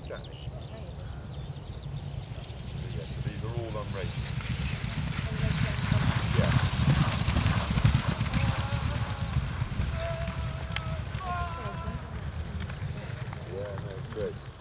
exactly. Yeah, so these are all unraced. Yeah. Yeah, no, it's great.